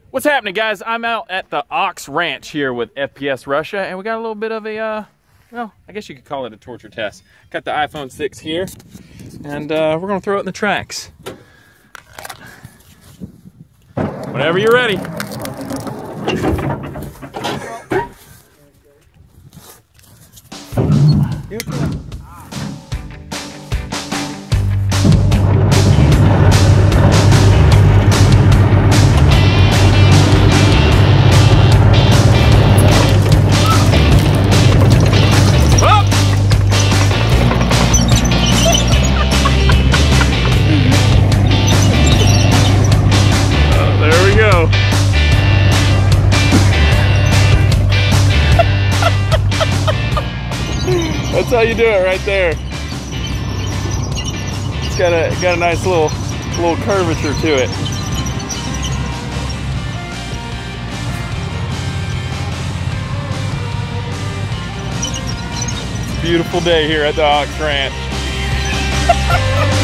What's happening, guys? I'm out at the Ox Ranch here with FPS Russia, and we got a little bit of a, well, I guess you could call it a torture test. Got the iPhone 6 here, and we're gonna throw it in the tracks. Whenever you're ready. That's how you do it right there. It's got a nice little curvature to it. Beautiful day here at the Ox Ranch.